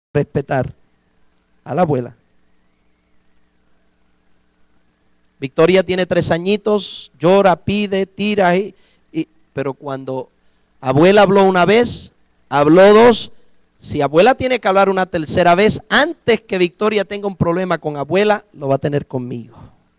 respetar a la abuela. Victoria tiene 3 añitos, llora, pide, tira, pero cuando abuela habló una vez, habló 2, si abuela tiene que hablar una tercera vez, antes que Victoria tenga un problema con abuela, lo va a tener conmigo.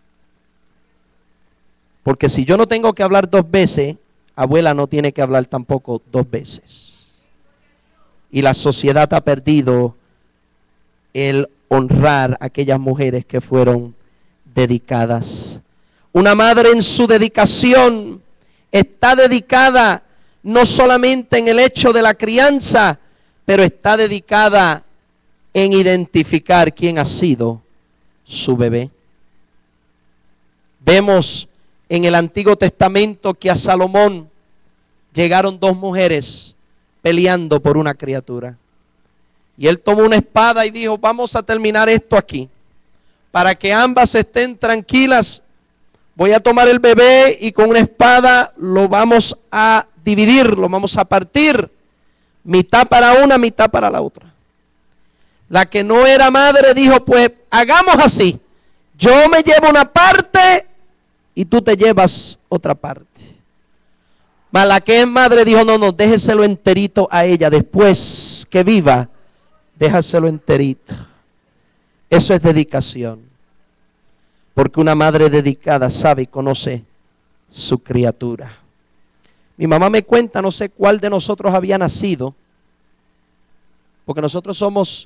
Porque si yo no tengo que hablar 2 veces, abuela no tiene que hablar tampoco 2 veces. Y la sociedad ha perdido el honrar a aquellas mujeres que fueron dedicadas. Una madre en su dedicación está dedicada no solamente en el hecho de la crianza, pero está dedicada en identificar quién ha sido su bebé. Vemos en el Antiguo Testamento que a Salomón llegaron 2 mujeres peleando por una criatura. Y él tomó una espada y dijo, vamos a terminar esto aquí. Para que ambas estén tranquilas, voy a tomar el bebé y con una espada lo vamos a dividir, lo vamos a partir. Mitad para una, mitad para la otra. La que no era madre dijo, pues hagamos así. Yo me llevo una parte y tú te llevas otra parte. Mas la que es madre dijo, no, déjeselo enterito a ella. Después que viva, déjaselo enterito. Eso es dedicación. Porque una madre dedicada sabe y conoce su criatura. Mi mamá me cuenta, no sé cuál de nosotros había nacido. Porque nosotros somos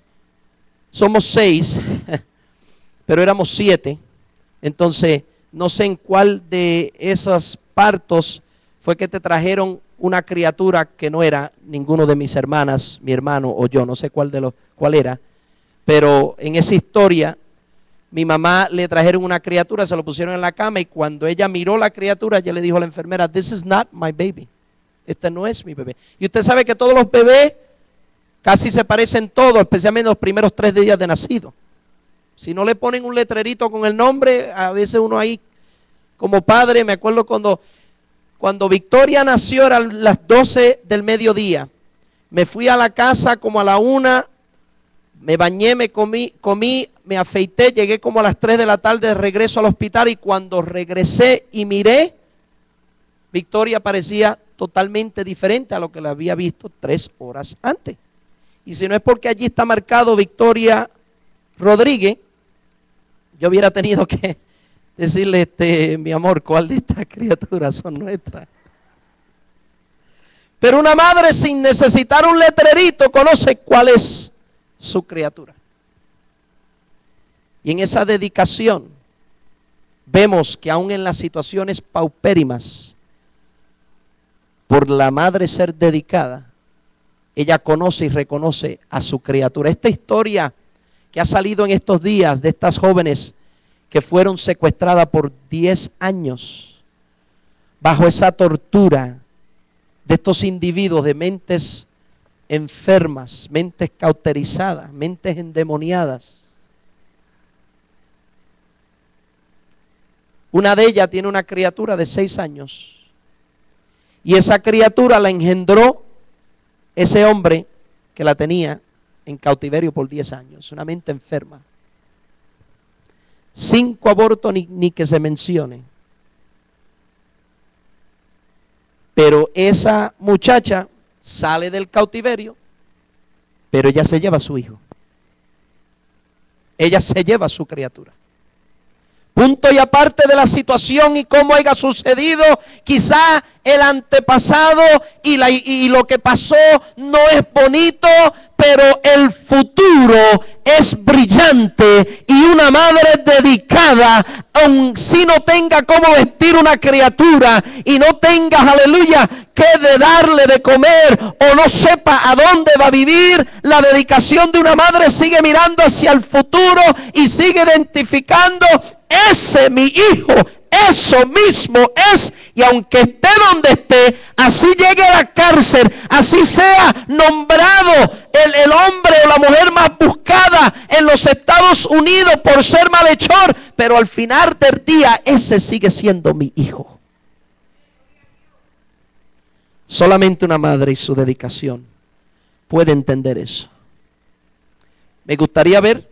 6, pero éramos 7. Entonces, no sé en cuál de esos partos fue que te trajeron una criatura que no era ninguno de mis hermanas, mi hermano o yo, no sé cuál era. Pero en esa historia, mi mamá le trajeron una criatura, se lo pusieron en la cama y cuando ella miró la criatura, ella le dijo a la enfermera, this is not my baby. Este no es mi bebé. Y usted sabe que todos los bebés casi se parecen todos, especialmente los primeros 3 días de nacido. Si no le ponen un letrerito con el nombre, a veces uno ahí como padre, me acuerdo cuando Victoria nació eran las 12 del mediodía. Me fui a la casa como a la 1, me bañé, me comí, me afeité, llegué como a las 3 de la tarde de regreso al hospital y cuando regresé y miré, Victoria parecía totalmente diferente a lo que la había visto 3 horas antes. Y si no es porque allí está marcado Victoria Rodríguez, yo hubiera tenido que decirle, mi amor, ¿cuál de estas criaturas son nuestras? Pero una madre sin necesitar un letrerito conoce cuál es su criatura. Y en esa dedicación vemos que aún en las situaciones paupérimas, por la madre ser dedicada, ella conoce y reconoce a su criatura. Esta historia que ha salido en estos días de estas jóvenes que fueron secuestradas por 10 años bajo esa tortura de estos individuos de mentes enfermas, mentes cauterizadas, mentes endemoniadas. Una de ellas tiene una criatura de 6 años y esa criatura la engendró ese hombre que la tenía en cautiverio por 10 años, una mente enferma. 5 abortos ni que se mencione. Pero esa muchacha sale del cautiverio, pero ella se lleva a su hijo. Ella se lleva a su criatura. Punto y aparte de la situación y cómo haya sucedido, quizá el antepasado y lo que pasó no es bonito, pero el futuro es brillante y una madre dedicada, aun si no tenga cómo vestir una criatura y no tenga, aleluya, que de darle de comer o no sepa a dónde va a vivir, la dedicación de una madre sigue mirando hacia el futuro y sigue identificando, ese mi hijo, eso mismo es, y aunque esté donde esté, así llegue a la cárcel, así sea nombrado el hombre o la mujer más buscada en los Estados Unidos por ser malhechor, pero al final del día, ese sigue siendo mi hijo. Solamente una madre y su dedicación puede entender eso. Me gustaría ver,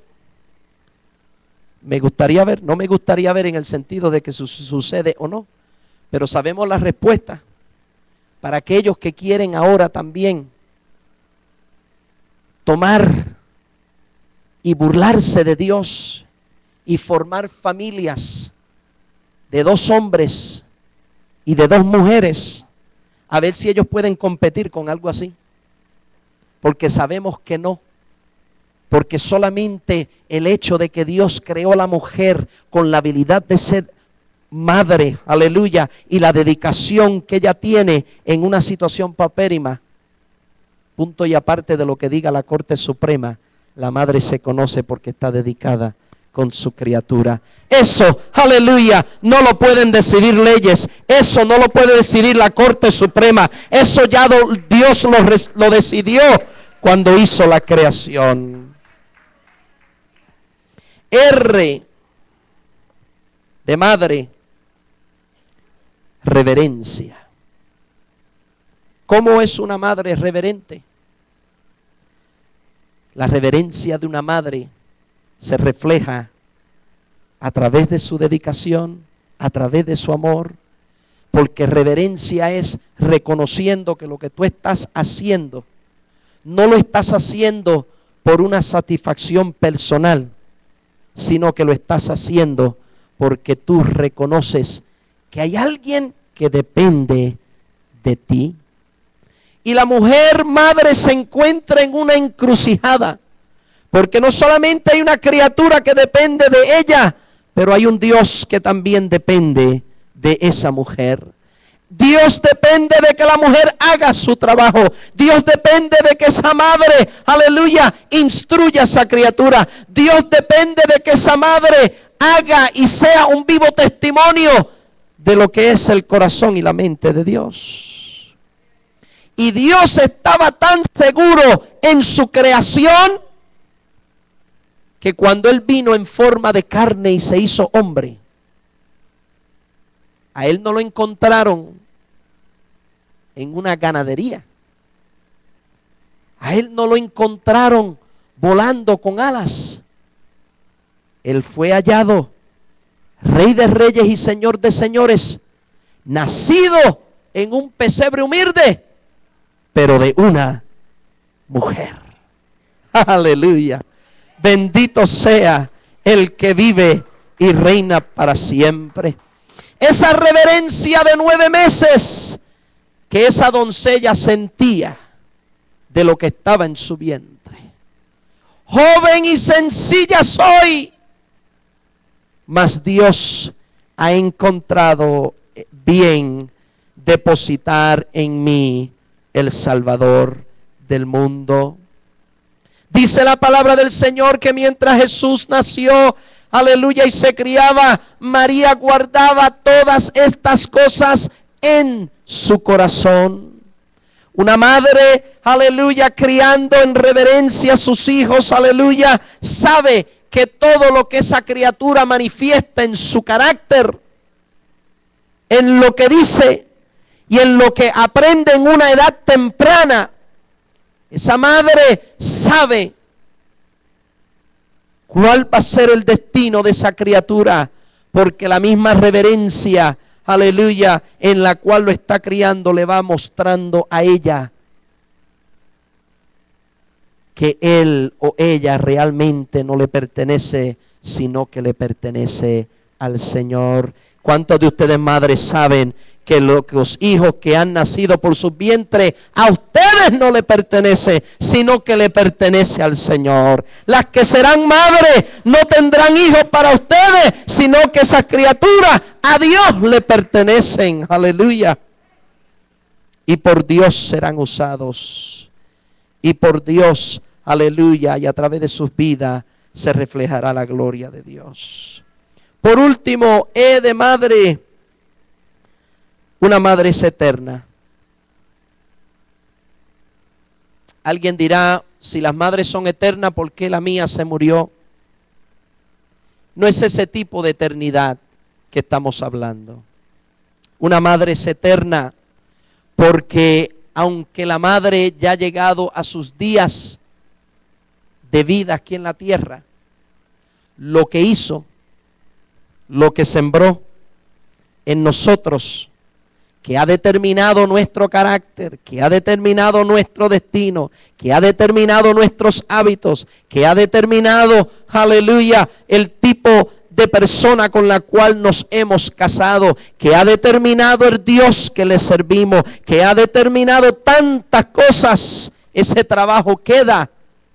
no me gustaría ver en el sentido de que sucede o no, pero sabemos la respuesta para aquellos que quieren ahora también tomar y burlarse de Dios y formar familias de 2 hombres y de 2 mujeres, a ver si ellos pueden competir con algo así, porque sabemos que no. Porque solamente el hecho de que Dios creó a la mujer con la habilidad de ser madre, aleluya, y la dedicación que ella tiene en una situación paupérrima, punto y aparte de lo que diga la Corte Suprema, la madre se conoce porque está dedicada con su criatura. Eso, aleluya, no lo pueden decidir leyes, eso no lo puede decidir la Corte Suprema, eso ya Dios lo decidió cuando hizo la creación. R de madre, reverencia. ¿Cómo es una madre reverente? La reverencia de una madre se refleja a través de su dedicación, a través de su amor, porque reverencia es reconociendo que lo que tú estás haciendo, no lo estás haciendo por una satisfacción personal, sino que lo estás haciendo porque tú reconoces que hay alguien que depende de ti. Y la mujer madre se encuentra en una encrucijada, porque no solamente hay una criatura que depende de ella, pero hay un Dios que también depende de esa mujer. Dios depende de que la mujer haga su trabajo. Dios depende de que esa madre, aleluya, instruya a esa criatura. Dios depende de que esa madre haga y sea un vivo testimonio de lo que es el corazón y la mente de Dios. Y Dios estaba tan seguro en su creación que cuando Él vino en forma de carne y se hizo hombre, a Él no lo encontraron en una ganadería. A Él no lo encontraron volando con alas. Él fue hallado Rey de reyes y Señor de señores, nacido en un pesebre humilde, pero de una mujer. Aleluya. Bendito sea el que vive y reina para siempre. Esa reverencia de 9 meses que esa doncella sentía de lo que estaba en su vientre. Joven y sencilla soy, mas Dios ha encontrado bien depositar en mí el Salvador del mundo. Dice la palabra del Señor que mientras Jesús nació, aleluya, y se criaba, María guardaba todas estas cosas en su corazón. Una madre, aleluya, criando en reverencia a sus hijos, aleluya, sabe que todo lo que esa criatura manifiesta en su carácter, en lo que dice y en lo que aprende en una edad temprana, esa madre sabe cuál va a ser el destino de esa criatura, porque la misma reverencia, aleluya, en la cual lo está criando, le va mostrando a ella que él o ella realmente no le pertenece, sino que le pertenece al Señor. ¿Cuántos de ustedes, madres, saben que los hijos que han nacido por su vientre a ustedes no le pertenece, sino que le pertenece al Señor? Las que serán madres no tendrán hijos para ustedes, sino que esas criaturas a Dios le pertenecen. Aleluya. Y por Dios serán usados. Y por Dios, aleluya, y a través de sus vidas se reflejará la gloria de Dios. Por último, de madre. Una madre es eterna. Alguien dirá, si las madres son eternas, ¿por qué la mía se murió? No es ese tipo de eternidad que estamos hablando. Una madre es eterna porque aunque la madre ya ha llegado a sus días de vida aquí en la tierra, lo que hizo, lo que sembró en nosotros, que ha determinado nuestro carácter, que ha determinado nuestro destino, que ha determinado nuestros hábitos, que ha determinado, aleluya, el tipo de persona con la cual nos hemos casado, que ha determinado el Dios que le servimos, que ha determinado tantas cosas. Ese trabajo queda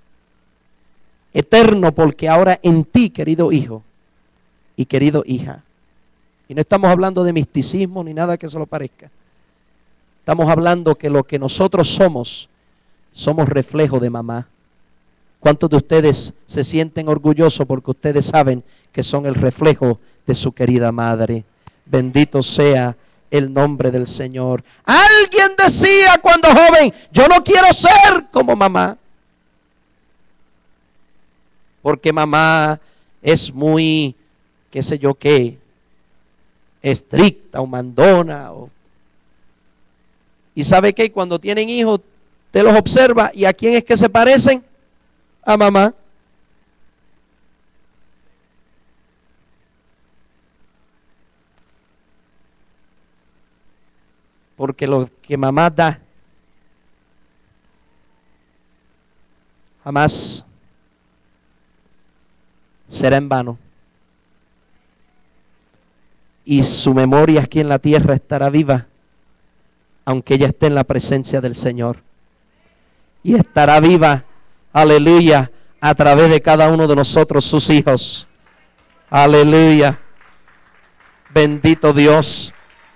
eterno porque ahora en ti, querido hijo y querido hija. Y no estamos hablando de misticismo ni nada que se lo parezca. Estamos hablando que lo que nosotros somos reflejo de mamá. ¿Cuántos de ustedes se sienten orgullosos porque ustedes saben que son el reflejo de su querida madre? Bendito sea el nombre del Señor. Alguien decía cuando joven, yo no quiero ser como mamá, porque mamá es muy, qué sé yo qué, estricta o mandona. Y sabe que cuando tienen hijos, te los observa, ¿y a quién es que se parecen? A mamá. Porque lo que mamá da jamás será en vano. Y su memoria aquí en la tierra estará viva, aunque ella esté en la presencia del Señor. Y estará viva, aleluya, a través de cada uno de nosotros, sus hijos. Aleluya. Bendito Dios.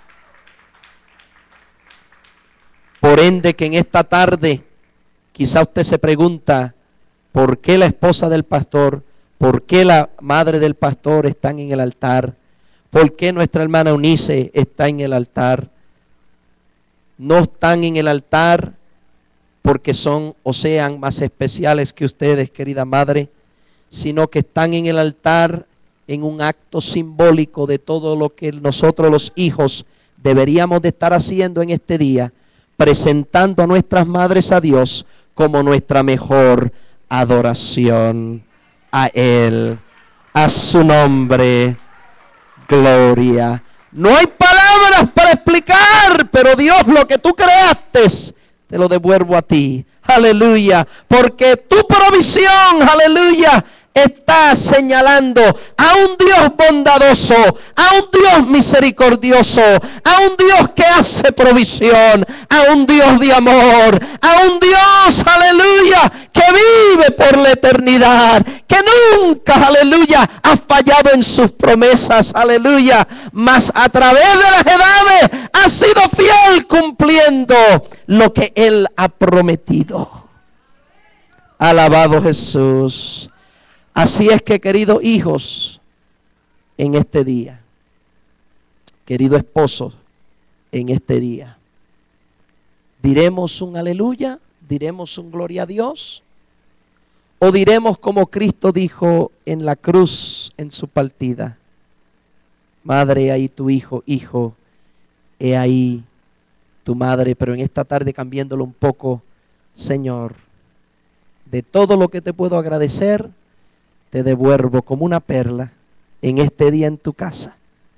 Por ende que en esta tarde, quizá usted se pregunta, ¿por qué la esposa del pastor, por qué la madre del pastor están en el altar? ¿Por qué nuestra hermana Eunice está en el altar? No están en el altar porque son o sean más especiales que ustedes, querida madre, sino que están en el altar en un acto simbólico de todo lo que nosotros los hijos deberíamos de estar haciendo en este día, presentando a nuestras madres a Dios como nuestra mejor adoración a Él, a su nombre. Gloria. No hay palabras para explicar, pero Dios, lo que tú creaste, te lo devuelvo a ti. Aleluya. Porque tu provisión, aleluya, está señalando a un Dios bondadoso, a un Dios misericordioso, a un Dios que hace provisión, a un Dios de amor, a un Dios, aleluya, que vive por la eternidad, que nunca, aleluya, ha fallado en sus promesas, aleluya, mas a través de las edades ha sido fiel cumpliendo lo que Él ha prometido. Alabado Jesús. Así es que, queridos hijos, en este día, querido esposo, en este día, diremos un aleluya, diremos un gloria a Dios, o diremos como Cristo dijo en la cruz en su partida: madre, ahí tu hijo, hijo, he ahí tu madre. Pero en esta tarde, cambiándolo un poco, Señor, de todo lo que te puedo agradecer, te devuelvo como una perla en este día en tu casa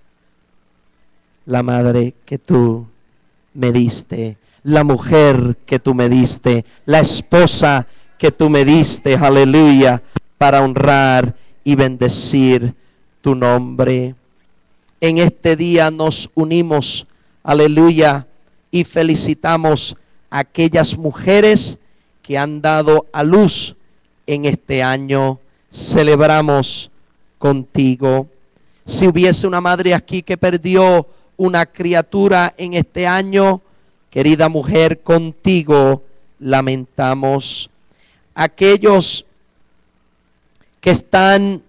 la madre que tú me diste, la mujer que tú me diste, la esposa que tú me diste, aleluya, para honrar y bendecir tu nombre. En este día nos unimos, aleluya, y felicitamos a aquellas mujeres que han dado a luz en este año. Celebramos contigo. Si hubiese una madre aquí que perdió una criatura en este año, querida mujer, contigo lamentamos. Aquellos que están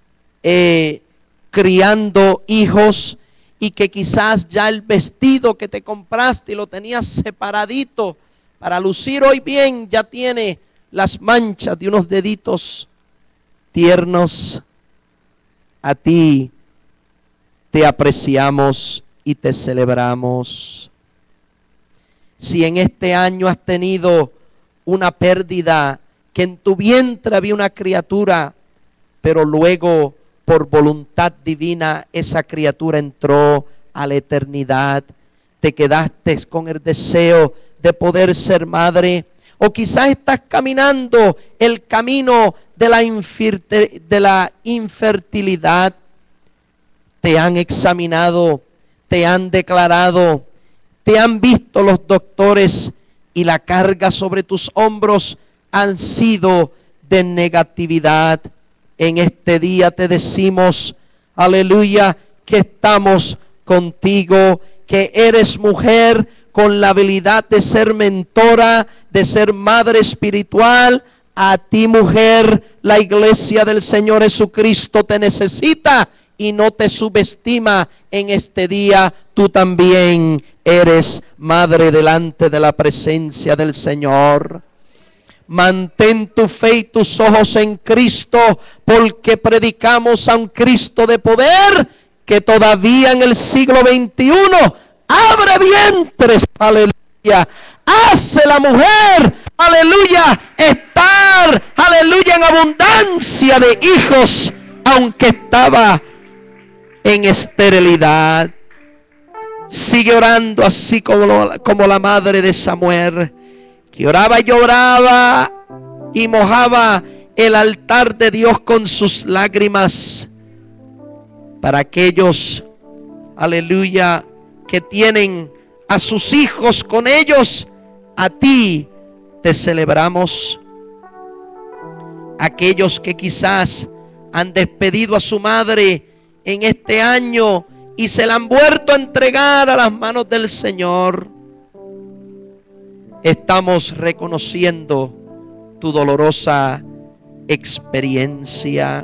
criando hijos y que quizás ya el vestido que te compraste y lo tenías separadito para lucir hoy bien, ya tiene las manchas de unos deditos tiernos, a ti te apreciamos y te celebramos. Si en este año has tenido una pérdida que en tu vientre había una criatura, pero luego por voluntad divina esa criatura entró a la eternidad. Te quedaste con el deseo de poder ser madre, o quizás estás caminando el camino de la infertilidad. Te han examinado, te han declarado, te han visto los doctores y la carga sobre tus hombros han sido de negatividad. En este día te decimos, aleluya, que estamos contigo, que eres mujer con la habilidad de ser mentora, de ser madre espiritual. A ti, mujer, la iglesia del Señor Jesucristo te necesita y no te subestima. En este día tú también eres madre delante de la presencia del Señor. Mantén tu fe y tus ojos en Cristo, porque predicamos a un Cristo de poder que todavía en el siglo XXI abre vientres, aleluya. Hace la mujer, aleluya, estar, aleluya, en abundancia de hijos, aunque estaba en esterilidad. Sigue orando así como la madre de Samuel, que oraba y lloraba y mojaba el altar de Dios con sus lágrimas. Para aquellos, aleluya, que tienen a sus hijos con ellos, a ti te celebramos. Aquellos que quizás han despedido a su madre en este año y se la han vuelto a entregar a las manos del Señor, estamos reconociendo tu dolorosa experiencia.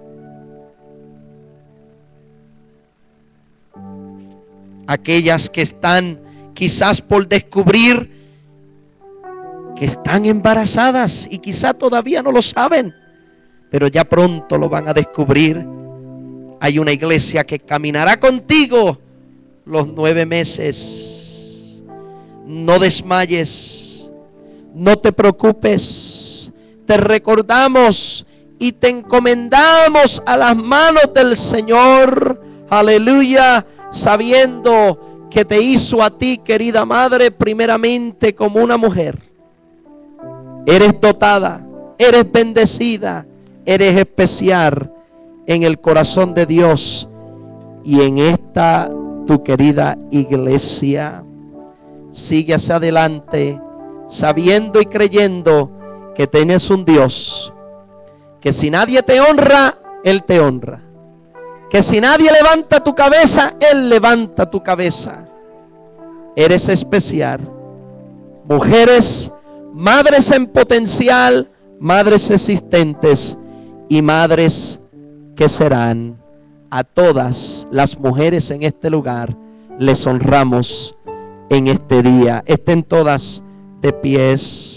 Aquellas que están quizás por descubrir que están embarazadas y quizás todavía no lo saben, pero ya pronto lo van a descubrir. Hay una iglesia que caminará contigo los 9 meses. No desmayes, no te preocupes. Te recordamos y te encomendamos a las manos del Señor. Aleluya. Sabiendo que te hizo a ti, querida madre, primeramente como una mujer. Eres dotada, eres bendecida, eres especial en el corazón de Dios y en esta tu querida iglesia. Sigue hacia adelante, sabiendo y creyendo que tienes un Dios, que si nadie te honra, Él te honra. Que si nadie levanta tu cabeza, Él levanta tu cabeza. Eres especial. Mujeres, madres en potencial, madres existentes y madres que serán. A todas las mujeres en este lugar les honramos en este día. Estén todas de pies.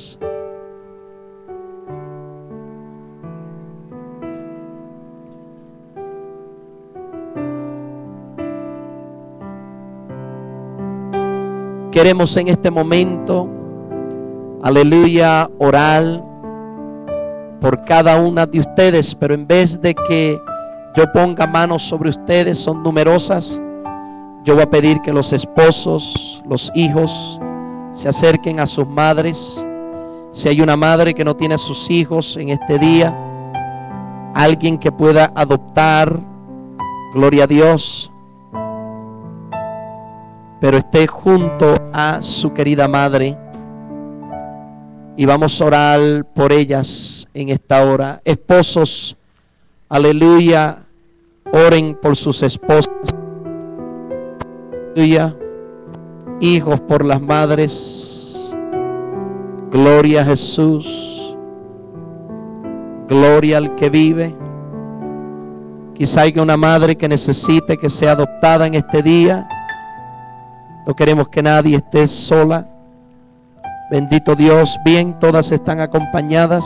Queremos en este momento, aleluya, orar por cada una de ustedes, pero en vez de que yo ponga manos sobre ustedes, son numerosas, yo voy a pedir que los esposos, los hijos, se acerquen a sus madres. Si hay una madre que no tiene a sus hijos en este día, alguien que pueda adoptar, gloria a Dios, pero esté junto a su querida madre, y vamos a orar por ellas en esta hora. Esposos, aleluya, oren por sus esposas, aleluya. Hijos por las madres, gloria a Jesús, gloria al que vive. Quizá haya una madre que necesite que sea adoptada en este día. No queremos que nadie esté sola. Bendito Dios. Bien, todas están acompañadas.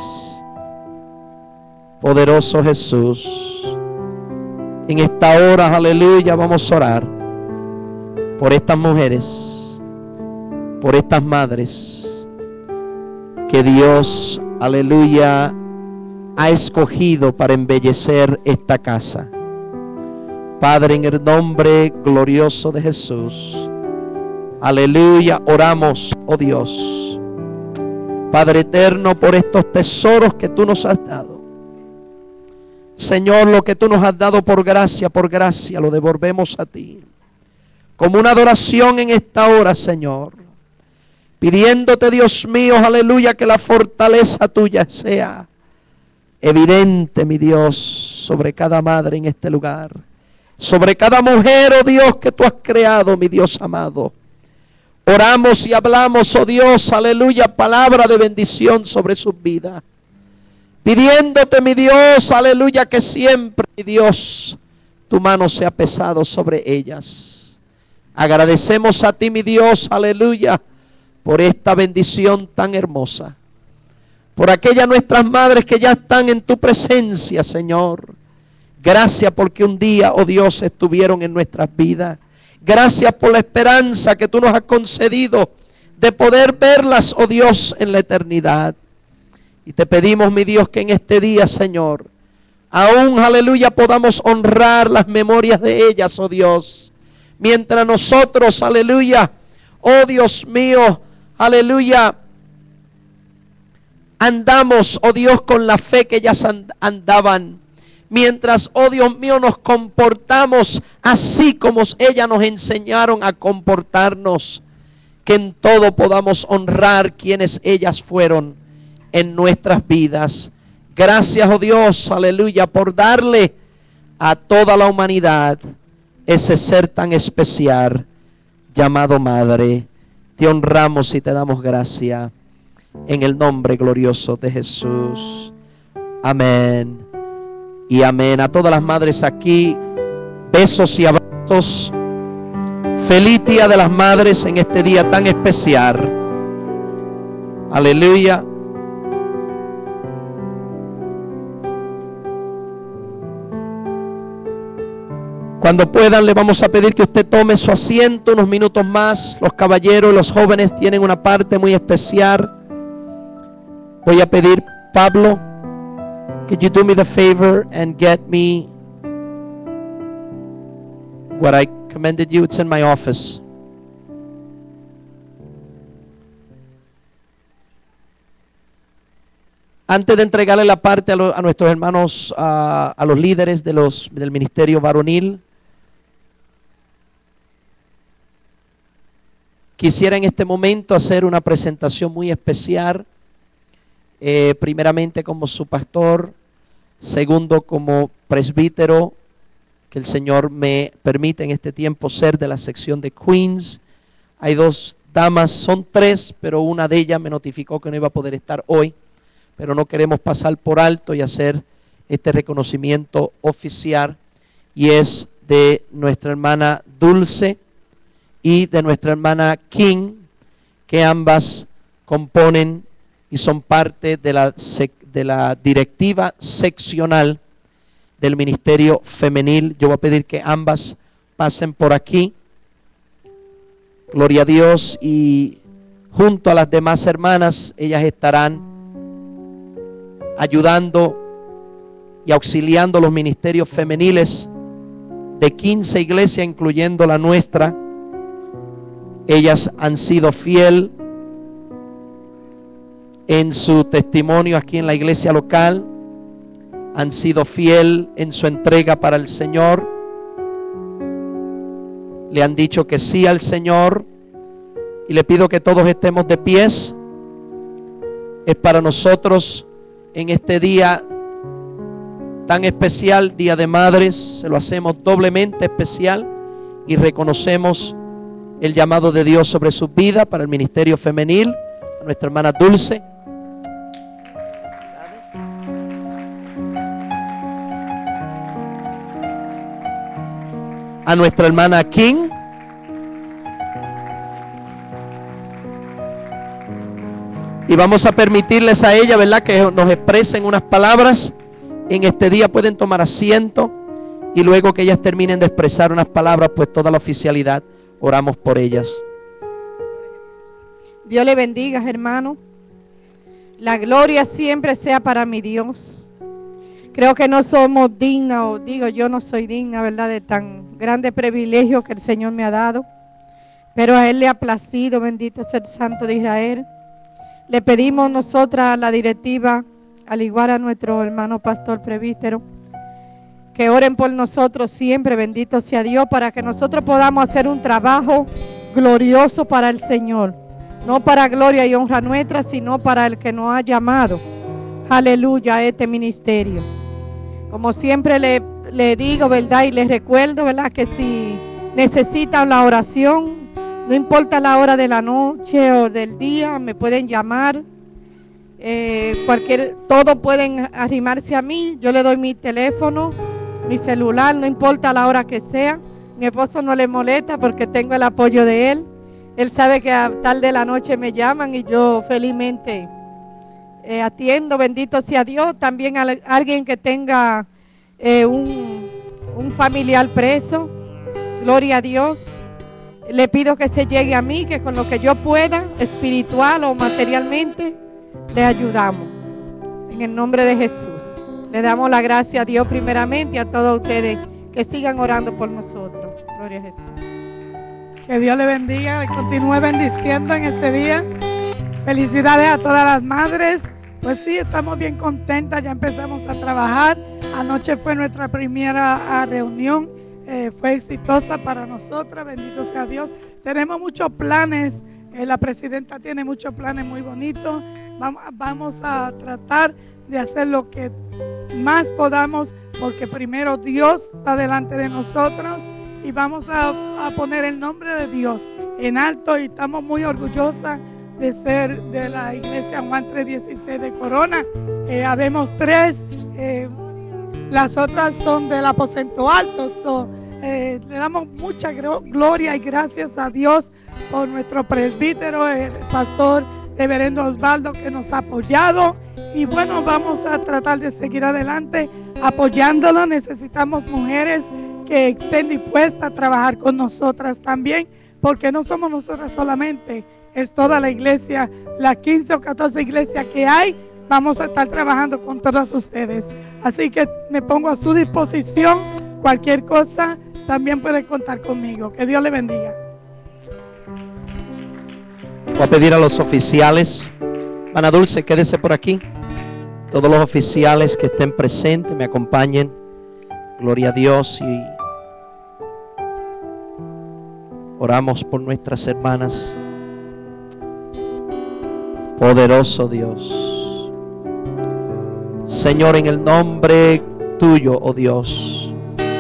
Poderoso Jesús. En esta hora, aleluya, vamos a orar por estas mujeres, por estas madres. Que Dios, aleluya, ha escogido para embellecer esta casa. Padre, en el nombre glorioso de Jesús, aleluya, oramos, oh Dios, Padre eterno, por estos tesoros que tú nos has dado. Señor, lo que tú nos has dado por gracia lo devolvemos a ti. Como una adoración en esta hora, Señor. Pidiéndote, Dios mío, aleluya, que la fortaleza tuya sea evidente, mi Dios, sobre cada madre en este lugar. Sobre cada mujer, oh Dios, que tú has creado, mi Dios amado. Oramos y hablamos, oh Dios, aleluya, palabra de bendición sobre sus vidas. Pidiéndote, mi Dios, aleluya, que siempre, mi Dios, tu mano sea pesado sobre ellas. Agradecemos a ti, mi Dios, aleluya, por esta bendición tan hermosa. Por aquellas nuestras madres que ya están en tu presencia, Señor. Gracias porque un día, oh Dios, estuvieron en nuestras vidas. Gracias por la esperanza que tú nos has concedido de poder verlas, oh Dios, en la eternidad. Y te pedimos, mi Dios, que en este día, Señor, aún, aleluya, podamos honrar las memorias de ellas, oh Dios. Mientras nosotros, aleluya, oh Dios mío, aleluya, andamos, oh Dios, con la fe que ellas andaban. Mientras, oh Dios mío, nos comportamos así como ellas nos enseñaron a comportarnos. Que en todo podamos honrar quienes ellas fueron en nuestras vidas. Gracias, oh Dios, aleluya, por darle a toda la humanidad ese ser tan especial llamado madre. Te honramos y te damos gracias en el nombre glorioso de Jesús. Amén y amén. A todas las madres aquí, besos y abrazos. Feliz Día de las Madres en este día tan especial. Aleluya. Cuando puedan, le vamos a pedir que usted tome su asiento unos minutos más. Los caballeros y los jóvenes tienen una parte muy especial. Voy a pedir, Pablo, could you do me the favor and get me what I commended you? It's in my office. Antes de entregarle la parte a nuestros hermanos, a los líderes del ministerio varonil, quisiera en este momento hacer una presentación muy especial, primeramente como su pastor, segundo como presbítero, que el Señor me permite en este tiempo ser de la sección de Queens. Hay dos damas, son tres, pero una de ellas me notificó que no iba a poder estar hoy, pero no queremos pasar por alto y hacer este reconocimiento oficial, y es de nuestra hermana Dulce y de nuestra hermana King, que ambas componen y son parte de la directiva seccional del ministerio femenil. Yo voy a pedir que ambas pasen por aquí. Gloria a Dios. Y junto a las demás hermanas, ellas estarán ayudando y auxiliando los ministerios femeniles de 15 iglesias, incluyendo la nuestra. Ellas han sido fiel en su testimonio aquí en la iglesia local, han sido fiel en su entrega para el Señor, le han dicho que sí al Señor, y le pido que todos estemos de pies. Es para nosotros en este día tan especial, Día de Madres, se lo hacemos doblemente especial y reconocemos el llamado de Dios sobre su vida para el ministerio femenil. A nuestra hermana Dulce, a nuestra hermana King, y vamos a permitirles a ella, ¿verdad?, que nos expresen unas palabras en este día. Pueden tomar asiento y luego que ellas terminen de expresar unas palabras, pues toda la oficialidad, oramos por ellas. Dios le bendiga, hermano. La gloria siempre sea para mi Dios. Creo que no somos dignas, o digo, yo no soy digna, ¿verdad?, de tan grande privilegio que el Señor me ha dado. Pero a Él le ha placido, bendito sea el Santo de Israel. Le pedimos nosotras a la directiva, al igual a nuestro hermano pastor presbítero, que oren por nosotros siempre, bendito sea Dios, para que nosotros podamos hacer un trabajo glorioso para el Señor. No para gloria y honra nuestra, sino para el que nos ha llamado. Aleluya, a este ministerio. Como siempre le digo, ¿verdad? Y les recuerdo, ¿verdad?, que si necesitan la oración, no importa la hora de la noche o del día, me pueden llamar. Todos pueden arrimarse a mí. Yo le doy mi teléfono, mi celular, no importa la hora que sea. Mi esposo no le molesta porque tengo el apoyo de él. Él sabe que a tarde de la noche me llaman y yo felizmente atiendo, bendito sea Dios. También alguien que tenga un familiar preso, gloria a Dios. Le pido que se llegue a mí, que con lo que yo pueda, espiritual o materialmente, le ayudamos. En el nombre de Jesús. Le damos la gracia a Dios primeramente y a todos ustedes que sigan orando por nosotros. Gloria a Jesús. Que Dios le bendiga, le continúe bendiciendo en este día. Felicidades a todas las madres. Pues sí, estamos bien contentas, ya empezamos a trabajar. Anoche fue nuestra primera reunión, fue exitosa para nosotras, bendito sea Dios. Tenemos muchos planes, la presidenta tiene muchos planes muy bonitos. Vamos a tratar de hacer lo que más podamos, porque primero Dios va delante de nosotros. Y vamos a poner el nombre de Dios en alto, y estamos muy orgullosas de ser de la iglesia Juan 3:16 de Corona. Habemos 3, las otras son del aposento alto. Le damos mucha gloria y gracias a Dios por nuestro presbítero, el pastor reverendo Osvaldo, que nos ha apoyado. Y bueno, vamos a tratar de seguir adelante apoyándolo. Necesitamos mujeres que estén dispuestas a trabajar con nosotras también, porque no somos nosotras solamente, es toda la iglesia, las 15 o 14 iglesias que hay. Vamos a estar trabajando con todas ustedes, así que me pongo a su disposición. Cualquier cosa también puede contar conmigo. Que Dios le bendiga. Voy a pedir a los oficiales, Ana Dulce, quédese por aquí. Todos los oficiales que estén presentes me acompañen. Gloria a Dios, y oramos por nuestras hermanas. Poderoso Dios, Señor, en el nombre tuyo, oh Dios,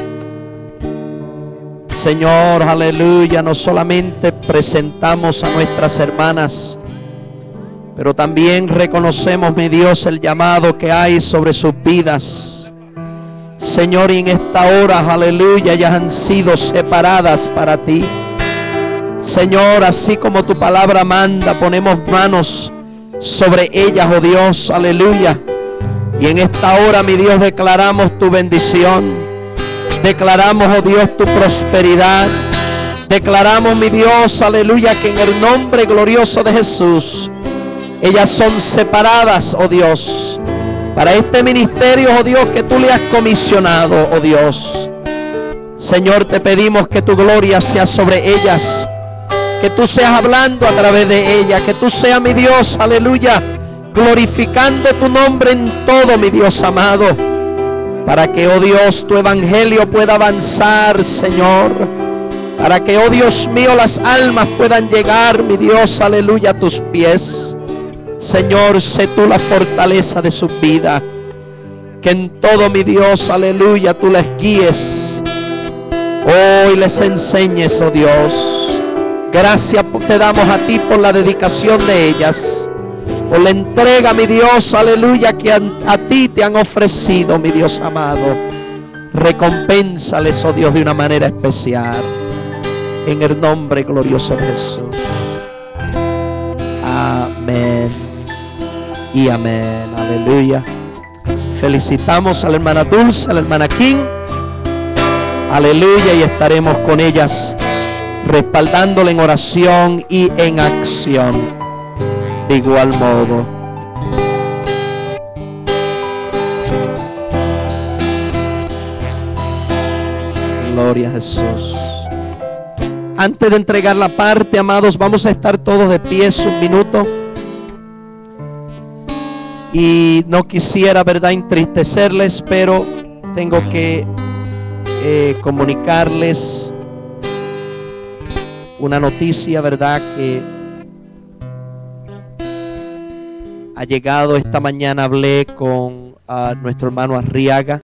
Señor, aleluya, no solamente presentamos a nuestras hermanas, pero también reconocemos, mi Dios, el llamado que hay sobre sus vidas. Señor, y en esta hora, aleluya, ellas han sido separadas para ti. Señor, así como tu palabra manda, ponemos manos sobre ellas, oh Dios, aleluya. Y en esta hora, mi Dios, declaramos tu bendición. Declaramos, oh Dios, tu prosperidad. Declaramos, mi Dios, aleluya, que en el nombre glorioso de Jesús, ellas son separadas, oh Dios, para este ministerio, oh Dios, que tú le has comisionado, oh Dios. Señor, te pedimos que tu gloria sea sobre ellas, que tú seas hablando a través de ellas, que tú seas, mi Dios, aleluya, glorificando tu nombre en todo, mi Dios amado, para que, oh Dios, tu evangelio pueda avanzar, Señor, para que, oh Dios mío, las almas puedan llegar, mi Dios, aleluya, a tus pies. Señor, sé tú la fortaleza de su vida, que en todo, mi Dios, aleluya, tú les guíes, hoy les enseñes, oh Dios. Gracias te damos a ti por la dedicación de ellas, por la entrega, mi Dios, aleluya, que a ti te han ofrecido, mi Dios amado. Recompénsales, oh Dios, de una manera especial, en el nombre glorioso de Jesús. Amén y amén, aleluya. Felicitamos a la hermana Dulce, a la hermana King, aleluya, y estaremos con ellas respaldándole en oración y en acción de igual modo. Gloria a Jesús. Antes de entregar la parte, amados, vamos a estar todos de pie un minuto. Y no quisiera, ¿verdad?, entristecerles, pero tengo que comunicarles una noticia, ¿verdad?, que ha llegado esta mañana. Hablé con nuestro hermano Arriaga